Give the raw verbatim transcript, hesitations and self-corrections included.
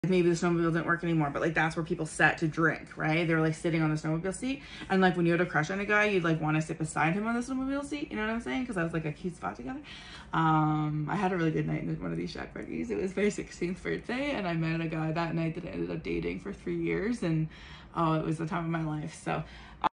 maybe the snowmobile didn't work anymore, but like that's where people sat to drink, right? They were like sitting on the snowmobile seat, and like when you had a crush on a guy, you'd like want to sit beside him on the snowmobile seat, you know what I'm saying? Because I was like a cute spot together. um I had a really good night in one of these shack parties. It was my sixteenth birthday, and I met a guy that night that I ended up dating for three years, and oh, it was the time of my life. So